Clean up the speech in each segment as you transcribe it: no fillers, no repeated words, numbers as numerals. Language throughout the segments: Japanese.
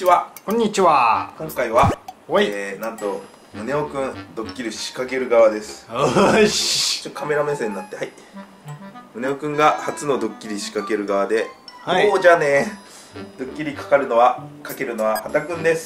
ちは。 こんにちは。 今回は、 おい、 なんと宗男くんドッキリ仕掛ける側です。 よし。 カメラ目線になって、はい。宗男くんが初のドッキリ仕掛ける側で、 はい、 おーじゃねー。ドッキリかけるのは畑くんです。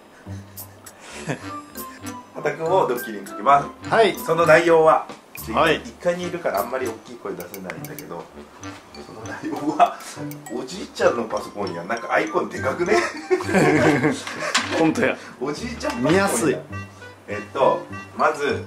畑くんをドッキリにかけます。 はい。 その内容は、 はい、 1階にいるからあんまり大きい声出せないんだけど、その内容はおじいちゃんのパソコンにはなんかアイコンでかくね。 本当や。 おじいちゃんパソコン見やすい。 まず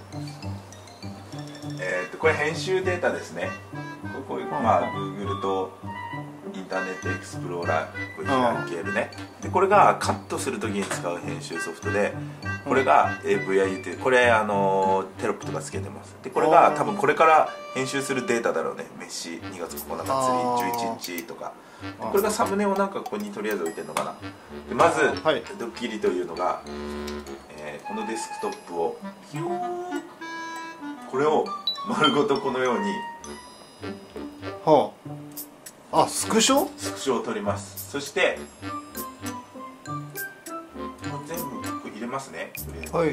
これ編集データですね。こういうGoogle とインターネットエクスプローラーこれ開けるね。でこれがカットするときに使う編集ソフトで、これが VIU ってこれテロップとかつけてます。でこれが多分これから編集するデータだろうね。飯2月9日釣り11日とか。これがサムネをなんかここにとりあえず置いてるのかな。でまず、 はい、 ドッキリというのが、このデスクトップをこれを丸ごとこのようにはあ、スクショを取ります。そしてもう全部入れますね。 はい。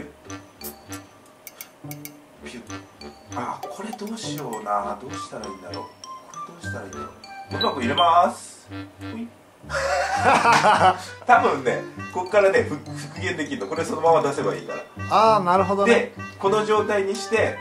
ピュッ。これどうしような。どうしたらいいんだろう。これどうしたらいいんだろう。うまく入れます。多分ね、ここからね復元できるの。これそのまま出せばいいから。 ああ、なるほどね。 でこの状態にして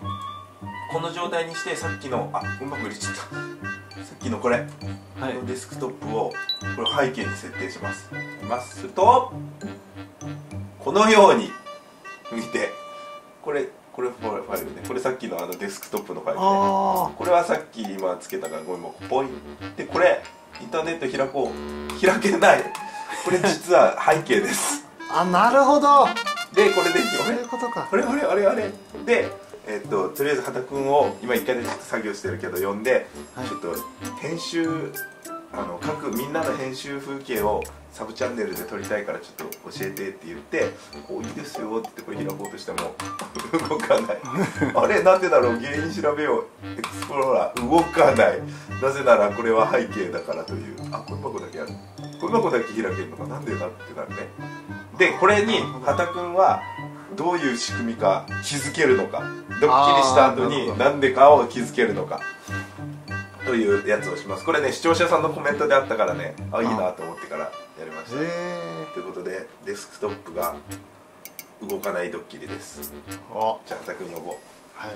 さっきのうまく入れちゃった。さっきのこれ、はい、このデスクトップをこれ背景に設定します。するとこのように見て、これファイルね。これさっきのデスクトップのファイルね。これはさっき今つけたからごめん、もうポインで、これインターネット開けない。これ実は背景です。 なるほど。 でこれでそういうことか。 あれでとりあえず畑くんを今1回でちょっと作業してるけど呼んで、はい、ちょっと編集みんなの編集風景をサブチャンネルで撮りたいからちょっと教えてって言って「いいですよ」って言ってこれ開こうとしても動かない。あれなんでだろう、原因調べよう。エクスプローラー動かない。なぜならこれは背景だからという。ゴミ箱だけある。ゴミ箱だけ開けるのかなんでだってなるね。でこれに畑くんはどういう仕組みか気づけるのか、ドッキリした後に何でかを気づけるのかというやつをします。これね視聴者さんのコメントであったからね、いいなと思ってからやりました。ということでデスクトップが動かないドッキリです。じゃあ畑くん呼ぼう。はい、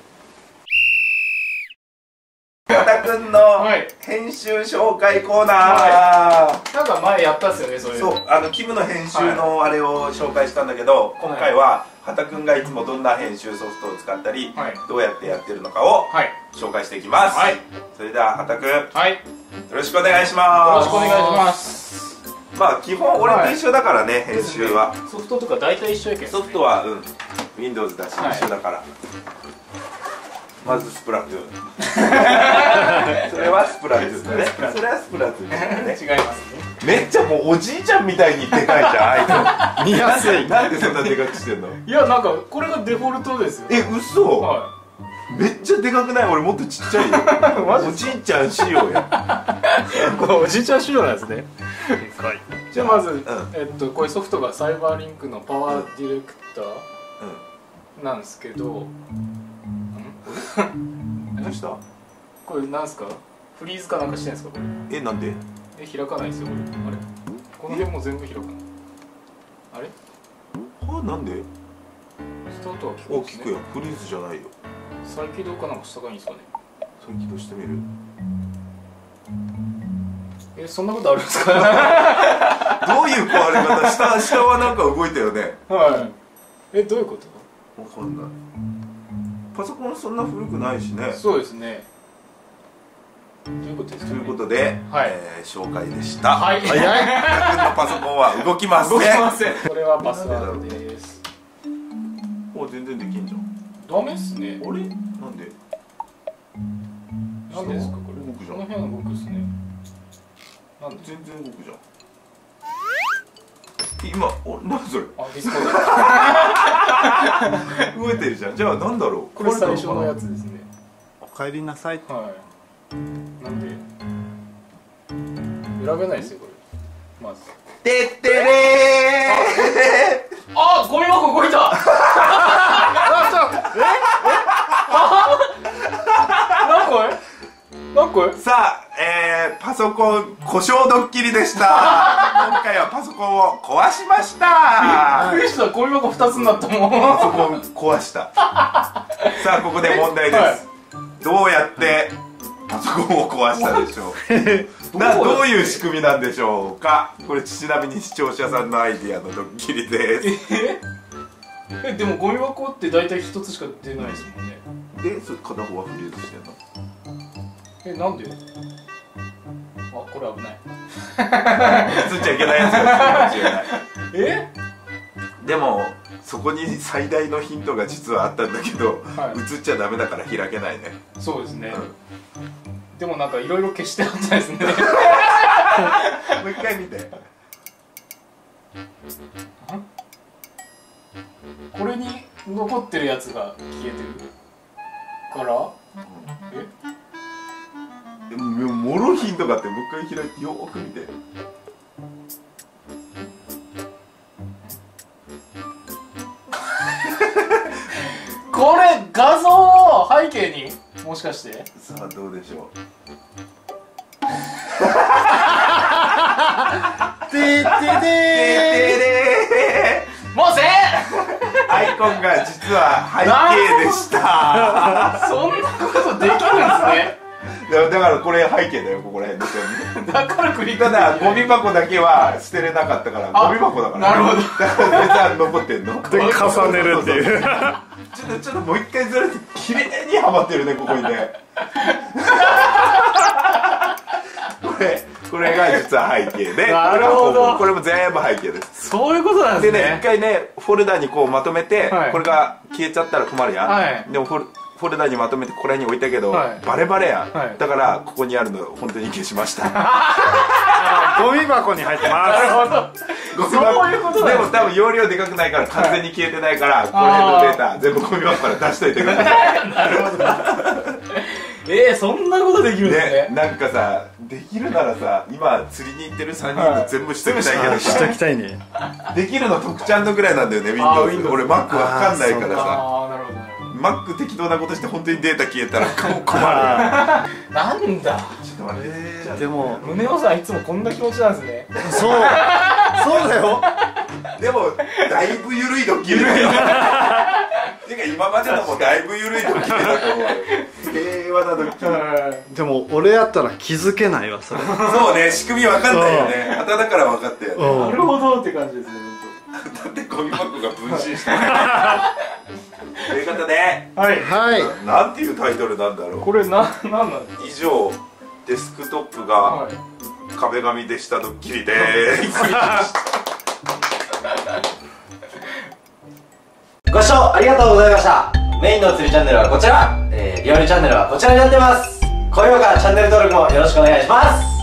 畑くんの編集紹介コーナー、 なんか前やったっすよね。 そうキムの編集のあれを紹介したんだけど、今回は畑くんがいつもどんな編集ソフトを使ったり、どうやってやってるのかを紹介していきます。それでは畑くん、よろしくお願いします。 よろしくお願いします。 基本俺と一緒だからね、編集は。 ソフトとか大体一緒やけど。 ソフトはWindows だし一緒だから。まずスプラトゥーン。それはスプラトゥーンだね。それはスプラトゥーンだね。 違いますね。 めっちゃもうおじいちゃんみたいにでかいじゃん。見やすい。なんでそんなでかくしてんの？ いや、なんかこれがデフォルトですよ。 嘘？めっちゃでかくない？俺もっとちっちゃいよ。おじいちゃん仕様や。 これおじいちゃん仕様なんですね。じゃあまずこういうソフトがサイバーリンクのパワーディレクターなんですけど。 どうした？ これなんすか？フリーズかなんかしてんすかこれ？ なんで？ 開かないですよこれ。あれ？この辺も全部開かない。あれ？ なんで？ スタートは聞くよ。フリーズじゃないよ。 再起動かなんかした方がいいんですかね？ 再起動してみる？ そんなことあるんですか？ どういう壊れ方？下はなんか動いたよね。 はい。どういうこと？ わかんない。パソコンそんな古くないしね。 そうですね。ということですかね。 ということで、紹介でした。 はい。 畑くんのパソコンは動きません。 動きません。これはパスワードです。 全然できんじゃん。 ダメっすね。 あれ？なんで？ なんでですかこれ？ 動くじゃん。 この辺動くっすね。 なんで？全然動くじゃん。今、何それ？ ディスコード。 動いてるじゃん。じゃあなんだろう。 これ最初のやつですね。 お帰りなさい。 なんで選べないですよこれ。まず。 てってれー。 あ、ゴミ箱動いた。何個？何個？ さあ、パソコン故障ドッキリでした。今回はパソコンを壊しました。 びっくりした、ゴミ箱2つになったもん。 パソコン壊した。さあ、ここで問題です、はい、どうやってパソコンを壊したでしょう。どういう仕組みなんでしょうか。これちなみに視聴者さんのアイディアのドッキリです。 でもゴミ箱って大体1つしか出ないですもんね。 で、それ片方はフリーズしてんの。 なんで？あ、これ危ない。 映っちゃいけないやつがかもしれない。でもそこに最大のヒントが実はあったんだけど、はい、映っちゃダメだから開けないね。 そうですね、でもなんかいろいろ消してあったですね。 もう一回見て。 これに残ってるやつが消えてるから、 でももろヒントがあって、もう一回開いてよーく見て。 これ画像を背景にもしかして。 さあどうでしょう。 てってでー。もうせアイコンが実は背景でした。 そんなことできるんですね。 だからこれ背景だよ、ここら辺の。 だからクリック。 ただゴミ箱だけは捨てれなかったから、ゴミ箱だから。 なるほど。 だから残ってんの。 で重ねるっていう。 ちょっともう一回ずらして綺麗にはまってるね、ここにね。これが実は背景で、 なるほど。 これも全部背景です。 そういうことなんですね。 でね、一回ねフォルダにこうまとめて、 はい、これが消えちゃったら困るやん、 はい、 でもフォルダにまとめてここら辺に置いたけど、 はい、 バレバレやん、 はい、 だからここにあるの本当に消しました。 ゴミ箱に入ってます。 なるほど。そういうことなんですね。 でも多分容量でかくないから完全に消えてないから、この辺のデータ全部ゴミ箱から出しといてください。 なるほど。そんなことできるんですね。 なんかさ、できるならさ、今釣りに行ってる3人の全部しときたいけどさ、 しときたいね。 できるの徳ちゃんのぐらいなんだよね、Windows。俺 Mac わかんないからさ、 なるほど。 Mac 適当なことして本当にデータ消えたら困る。 なんだ。 ちょっと待って。 でも宗男さんいつもこんな気持ちなんですね。 そうだよ。 でもだいぶ緩いドッキリだよ。てか今までのもだいぶ緩いドッキリだと思う。平和なドッキリ。 でも俺やったら気づけないわ、それ。 そうね、仕組みわかんないよね。旗だから分かったよね。 なるほどって感じですね。 だってゴミ箱が分身したということで、 はい、 なんていうタイトルなんだろう。 これなんなんですか。 以上、デスクトップが壁紙でしたドッキリでーす。 ご視聴ありがとうございました。メインの釣りチャンネルはこちら、リアルチャンネルはこちらになってます。高評価、チャンネル登録もよろしくお願いします。